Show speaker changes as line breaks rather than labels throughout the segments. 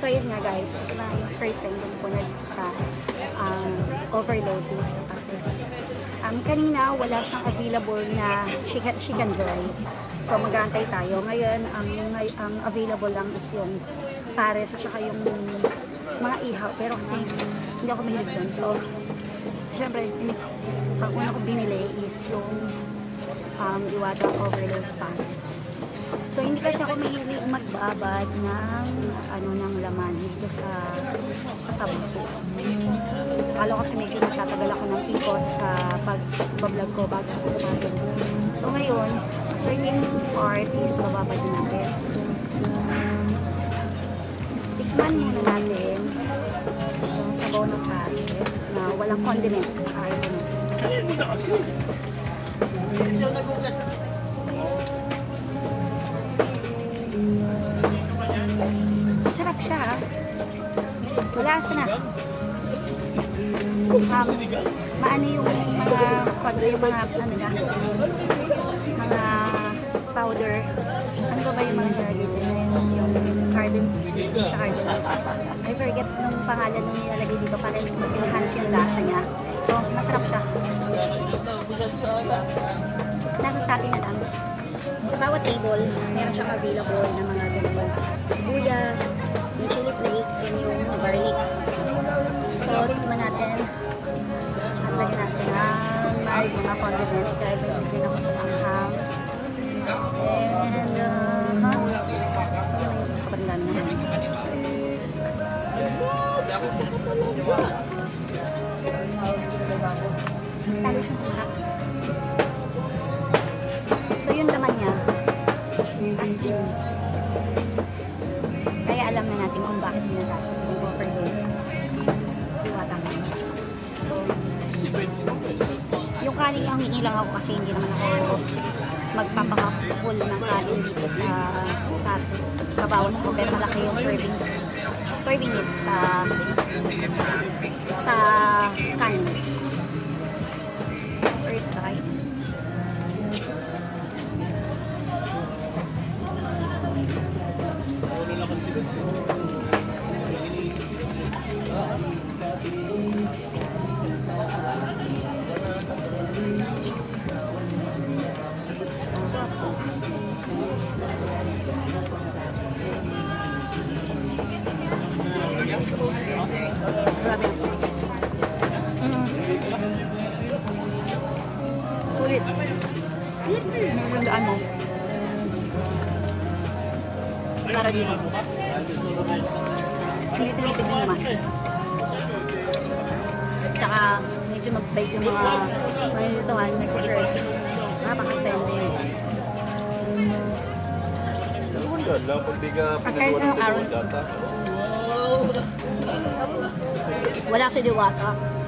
So yun nga guys, ito na yung first time ko na dito sa overloading ng pares. Kanina wala siyang available na chicken dry. So mag-aantay tayo. Ngayon, ang available lang is yung pares at saka yung mga ihaw. Pero kasi hindi ako mahilig doon. So, syempre, ang una kong binili is yung Diwata overload pares. So, hindi kasi ako mahilig magbabad ng laman dito sa sabaw ko. Akala ko kasi medyo nagtatagal ako ng ikot sa pag-vlog ko bago ako kumain. So, ngayon, certain part is bababad natin. Tikman muna natin yung sabaw ng pares na walang condiments na ayaw mo. Masarap siya. Malasa na. Maano yung mga powder. Ano ba yung mga nilagay dito? Yung cardamom. I forget nung pangalan nung nilalagay dito para enhance yung lasa niya. So, masarap siya. Nasa sa akin na lang. Sa bawat table, meron siyang available na mga ganito. Sibuyas, yung chili flakes, and yung garlic. So, tingnan natin. At lagyan natin ang mga condiments dahil may din ako sa manghang. And, sa pandan na. Mas talo siya sa harap. So, yun naman niya. As in. Kaya alam na natin kung bakit nilalato kung overload. Diwata pares. So, yung kanin ang hingi lang ako kasi hindi naman ako magpapaka-full ng kanin dito sa pares. Babawas ko pero malaki yung serving it sa kanin. First bite. Grabe. Sulit. Yung daan mo. Para dito. Hindi tinitig mo naman. Tsaka medyo mag-bake yung mga manilituhan, nagsiserve. Napaka-friendly. At kahit ng araw, wala si Diwata.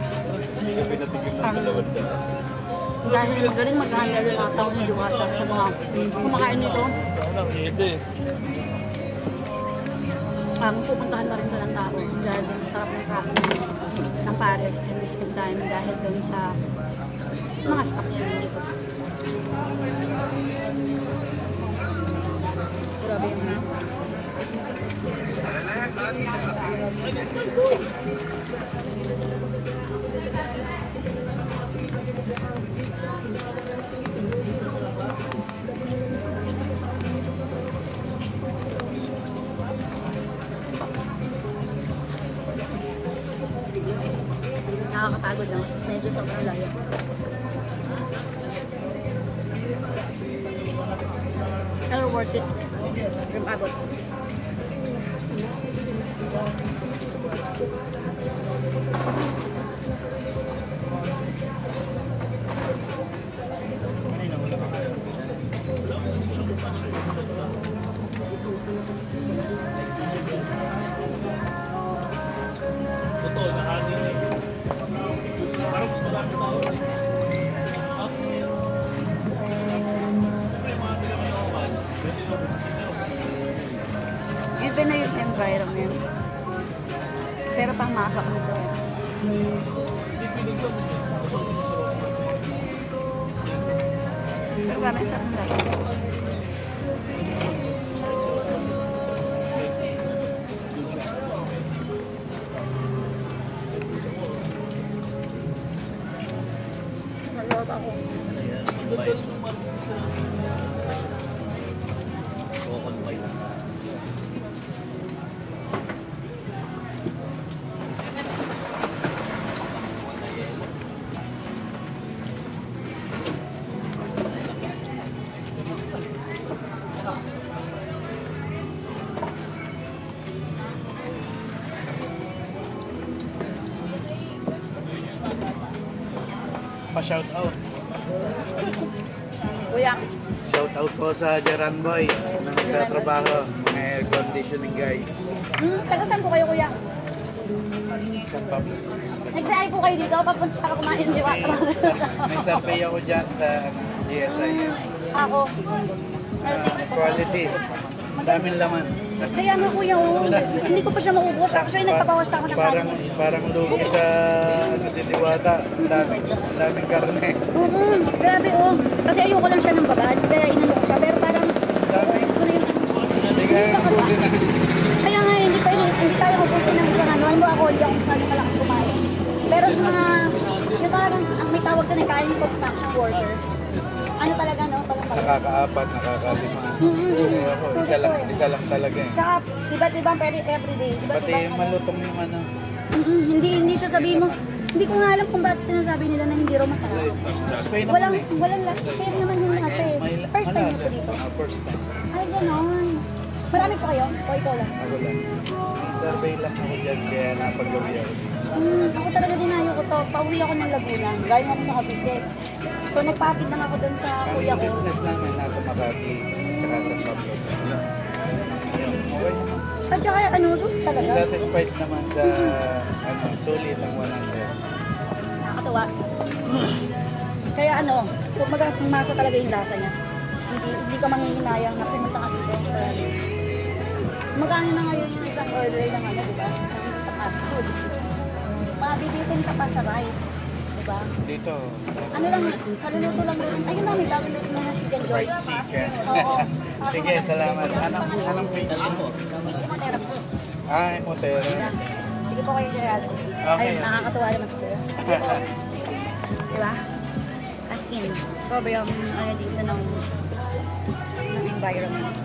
Dahil magaling mag-handle yung mga tao ni Diwata sa mga kumakain nito. Pupuntahan pa rin sa ng tao dahil sarap ng pares and we spend time dahil doon sa mga stock niya dito. Grabe yun na. Nakakapagod lang. Medyo sobrang layo. Pero worth it. Yung pagod. Iba na yung environment. Pero pang masak nito. Pero gano'n sa kanila. ako.
Pa-shout out.
Kuya,
Shout out po sa Jaran Boys na nagtatrabaho. Mga air conditioning guys.
taga saan po kayo kuya?
San Pablo.
Nag-try po kayo dito, papunta ka kumain, di ba?
May survey ako dyan sa GSIS.
Ako. Pero thank you po sa-
Quality. Daming laman.
Kaya nga kuya, oh, hindi ko pa siya maubos. Actually, nagpabawas pa ako ng
Parang lugi sa si Diwata. Ang daming karne.
Grabe oh. Kasi ayoko lang siya ng babad, kaya inano ko siya. Pero parang, ubus ko na yung
Hindi ka ubusin na.
Kaya nga, hindi tayo ubusin ng isang ano. Alam mo ako, hindi ako masyadong malakas kumain. Pero sa mga, yung talagang, ang may tawag doon ay kain construction worker. Ano talaga, no? Tawag talaga.
Nakakaapat, nakakalima. Kaya ako, isa lang talaga eh.
Tsaka, iba't ibang pwede everyday. Iba't
Pati
ibang ano.
malutong yung ano.
Hindi siya sabihin mo. Hindi ko nga alam kung bakit sinasabi nila na hindi raw masarap.
Okay naman
Walang,
eh.
walang lasa. Fair naman yung lasa eh. First time ko dito.
First time.
Ay, ganon. Marami po kayo? O ikaw lang?
Ako lang. May survey lang ako dyan kaya napagawi ako.
Ako talaga dinayo ko to. Pauwi ako ng Laguna. Galing ako sa Cavite. So nagpatid lang ako doon sa
Ang
kuya ko.
business namin nasa Makati, saka San Pablo. Ayun, okay naman.
At saka ano, sulit talaga.
Satisfied naman sa sulit ang 100.
Nakakatawa. Kaya ano, kumbaga pumasa talaga yung lasa niya. Hindi ka manghihinayang na pumunta ka dito. Magkano na ngayon yung isang order ng ano, di ba? Ng isa sa fast food. Mabibitin ka pa sa rice. Di ba?
Dito,
Ano lang, kaluluto lang yun. Ayun lang, may bago na yung chicken joy.
fried chicken.
Oo.
Sige, salamat. Anong page?
Isi mo tera po.
Ay, Motera.
Sige po kayo, Gerald.
Okay.
Ayun, nakakatuwa naman sa kuya. Di ba? As in, sobrang ano dito ng environment.